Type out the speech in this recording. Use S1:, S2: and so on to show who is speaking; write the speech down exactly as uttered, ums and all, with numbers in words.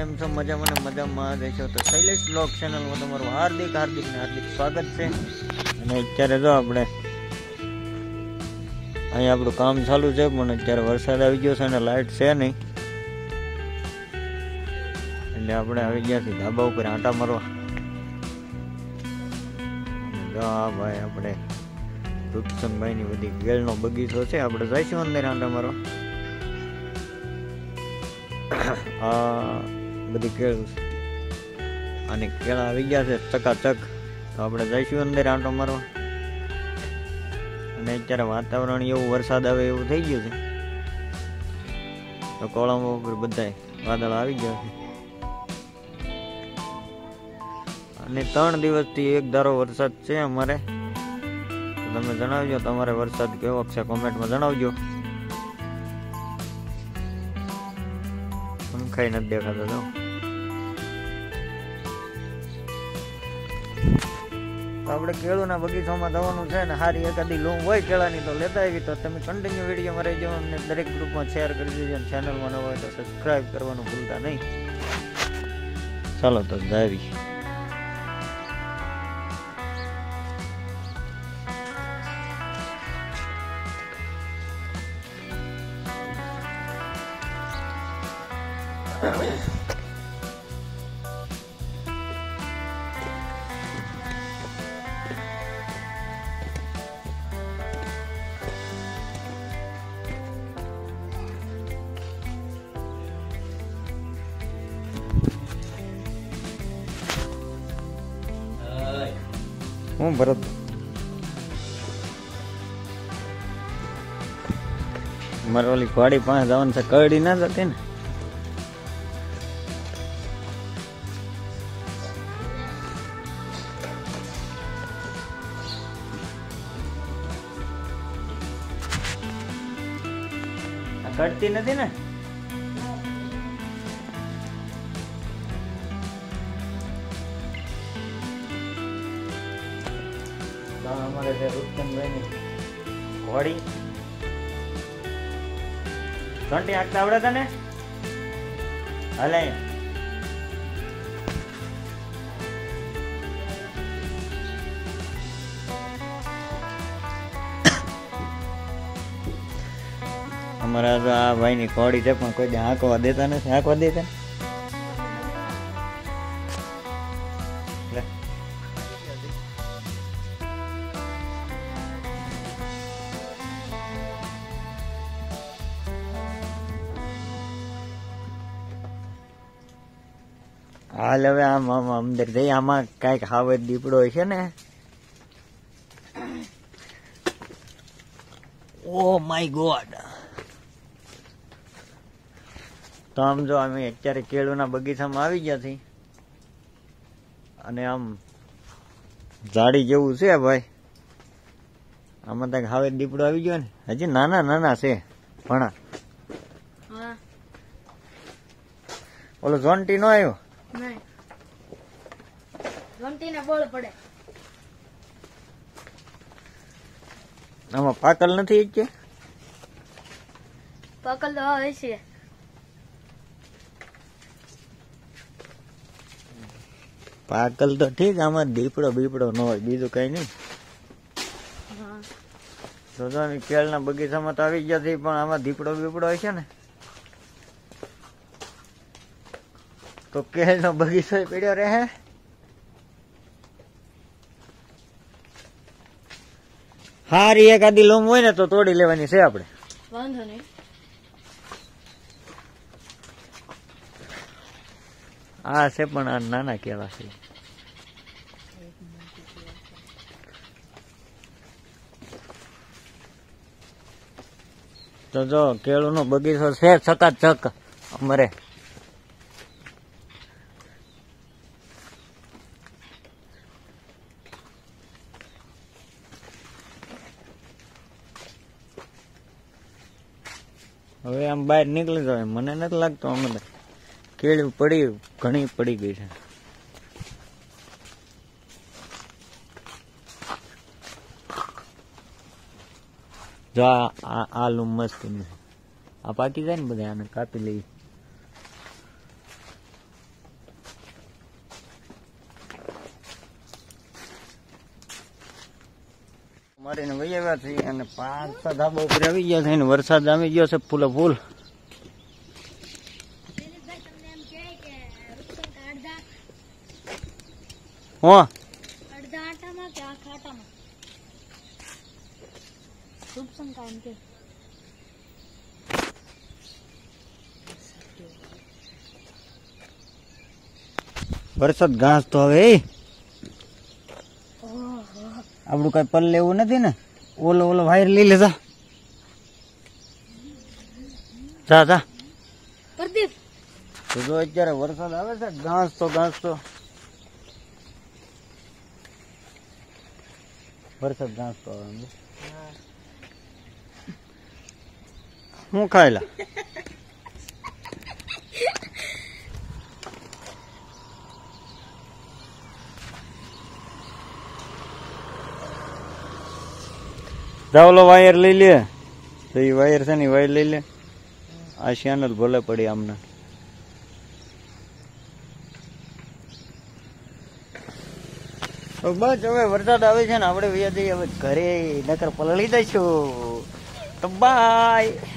S1: કેમ છો? મજામાં ને મજામાં રહેશો તો શૈલેષ બ્લોગ ચેનલમાં તમારું હાર્દિક હાર્દિક ને હાર્દિક સ્વાગત છે। અને અત્યારે જો આપણે અહીંયા આપણું કામ ચાલુ છે, પણ અત્યારે વરસાદ આવી ગયો છે અને લાઇટ છે નહીં, એટલે આપણે આવી ગયા છીએ ધાબા ઉપર આંટા મારવા। જો આ ભાઈ આપણે રૂપસંગભાઈની બધી કેળનો બગીચો છે, આપણે જઈશું અંદર આંટા મારવા। આ બધી કેળ અને કેળા આવી ગયા છે ચકાચક, તો આપણે જઈશું અંદર આંટો મારવા। અને અત્યારે વાતાવરણ એવું વરસાદ આવે એવું થઈ ગયું છે, તો કોળામાં ઉપર બધા વાદળ આવી ગયા છે। અને ત્રણ દિવસથી એક ધારો વરસાદ છે અમારે, તો તમે જણાવજો તમારે વરસાદ કેવો છે, કોમેન્ટમાં જણાવજો। પંખાઈ નથી દેખાતો તો આપણે કેળુના બગીચામાં જવાનું છે ને સારી એકાદી લૂમ હોય કેળાની તો લેતા આવી, તો તમે કન્ટિન્યુ વિડીયોમાં રહેજો અને દરેક ગ્રુપમાં શેર કરી દેજો અને ચેનલમાં ન હોય તો સબસ્ક્રાઈબ કરવાનું ભૂલતા નહીં। ચાલો તો જાવી। હું ભરત મારે ઓલી ગાડી પાસે જવાનું છે, કરડી ના જતી ને કડતી નથી ને, અમારે છે રૂપચંદભાઈની ઘોડી ઘંટી આંકતા આવડે તને? હલે અમારા તો આ ભાઈની ઘોડી છે, પણ કોઈ આંકવા દેતા નથી, આંકવા દેતા હાલ હવે આમ આમ અંદર જઈ, આમાં કઈક હાવજ દીપડો છે ને, ઓ માય ગોડ। તો આમ જો અમે અત્યારે કેળુના બગીચામાં આવી ગયા છીએ, અને આમ ઝાડી જેવું છે ભાઈ, આમાં તક હાવજ દીપડો આવી ગયો ને, હજી નાના નાના છે ઘણા। ઓલો જોન્ટી નો આવ્યો? આમાં પાકલ નથી કે?
S2: પાકલ તો હોય છે,
S1: પાકલ તો ઠીક, આમાં દીપડો બીપડો ન હોય, બીજું કઈ નહીં। તો કેળના બગીચામાં તો આવી ગયા છે, પણ આમાં દીપડો બીપડો હોય છે ને, તો કેળનો બગીચો પડ્યો રહે। હારી એકાદી લૂમ હોય ને તો તોડી લેવાની છે આપણે,
S2: વાંધો નહીં।
S1: આ છે પણ આ નાના કેળા છે, તો જો કેળુનો બગીચો છે ચકાચક અમારે। હવે આમ બહાર નીકળી જાય, મને નથી લાગતું અમે કેળી પડી ઘણી પડી ગઈ છે। જો આ લૂમ મસ્ત, આ પાકી જાય ને બધા, આને કાપી લઈ। આવ્યા છીએ અને પાછા ધાબા ઉપર આવી ગયા છે અને વરસાદ આવી ગયો છે ફૂલે ફૂલ. હો
S2: અડધા આટામાં કે આખા આટામાં શુભ શંકા એમ કે
S1: વરસાદ ઘાસ તો હવે આપણું કઈ પલ લેવું નથી ને. ઓલો ઓલો વાયર લઈ લે જા જા જા.
S2: પ્રદીપ
S1: તો જો અત્યારે વરસાદ આવે છે ઘાસ તો ઘાસ તો વરસાદ ઘાસ તો આવે. હું ખાયલા ઓલો વાયર લઈ લે તો એ વાયર છે ને વાયર લઈ લે. આ ચેનલ ભલે પડી આમને. બસ હવે વરસાદ આવે છે ને આપણે વ્યા જઈએ હવે ઘરે નકર પલળી દઈશું. તો બાય.